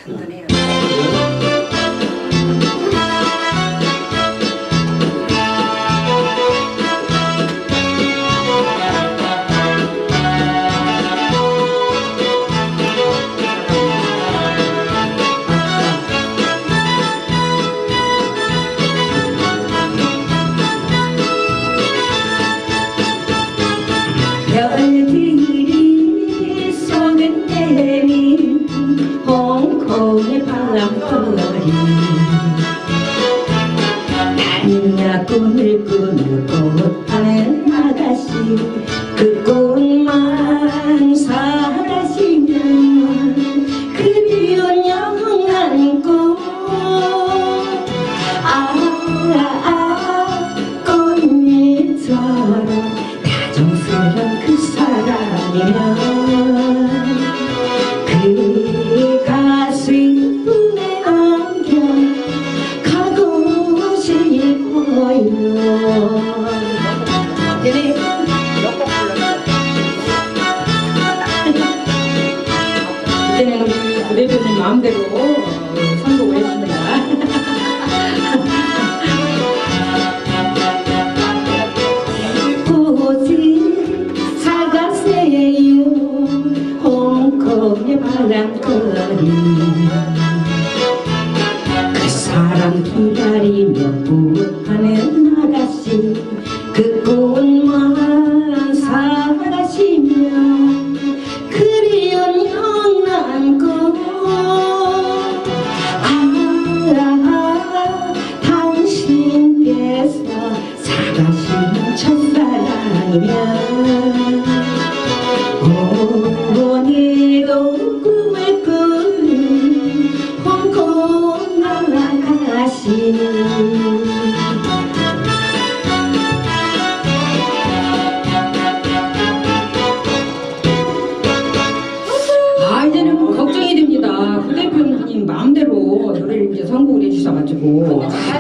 든든해요. 별들이 속은 내린 홍콩의 바람거리 나는야 꿈을 꾸는 꽃하는 아가씨 그 꽃만 사라지면 그리운 영원한 꽃 꽃잎처럼 다정스런 그 사람이면 그 가슴에 안겨 가고 싶어요. 이제는 우리 대표님 마음대로 선곡을 했습니다. 홍콩의 바람거리 그 사람 기다리며 부하는 아가씨 그 꽃만 사라지면 그리운 영원한 꽃 당신께서 사가신 첫사랑이면 오늘도 꿈을 꾸는 홍콩 아가씨 이제는 걱정이 됩니다. 그 대표님 마음대로 노래를 이제 선곡을 해주셔가지고